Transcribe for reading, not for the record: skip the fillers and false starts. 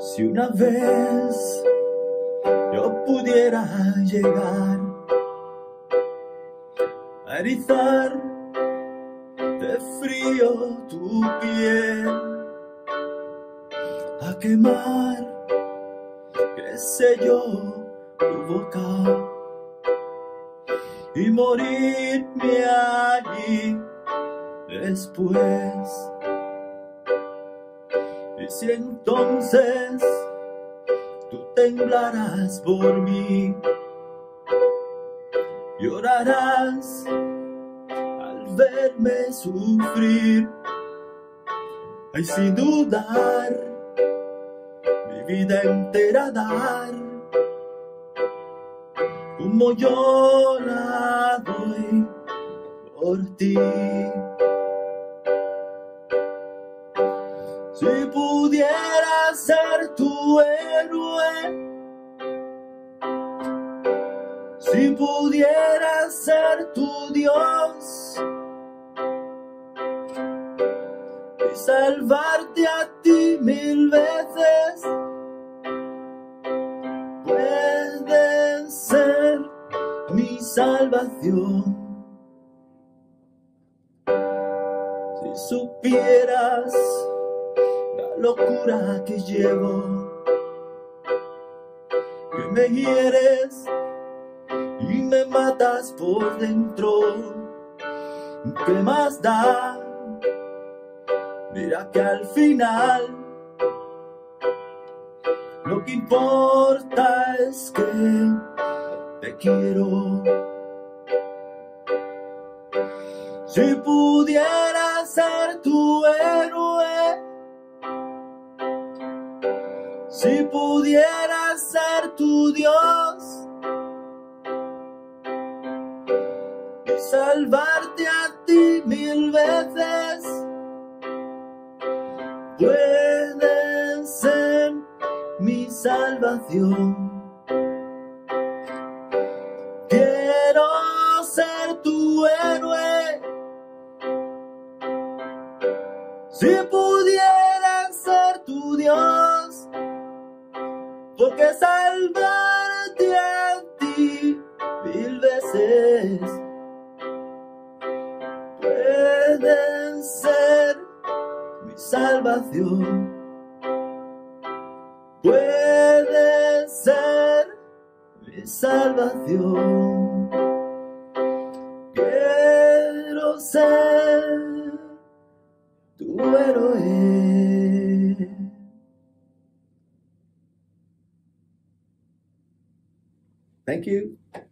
Si una vez yo pudiera llegar a erizar de frío tu piel, a quemar, qué sé yo, tu boca y morirme allí después. Y si entonces tú temblarás por mí, llorarás al verme sufrir, ay, sin dudar, mi vida entera dar, como yo la doy por ti. Si pudiera ser tu héroe, si pudiera ser tu Dios y salvarte a ti 1000 veces, puedes ser mi salvación. Si supieras la locura que llevo, que me hieres y me matas por dentro, ¿qué más da? Mira que al final lo que importa es que te quiero. Si pudiera ser tu héroe, si pudiera ser tu Dios y salvarte a ti 1000 veces, puedes ser mi salvación. Quiero ser tu héroe, si pudiera ser tu Dios, porque salvarte a ti 1000 veces, pueden ser mi salvación. Puede ser mi salvación. Quiero ser tu héroe. Thank you.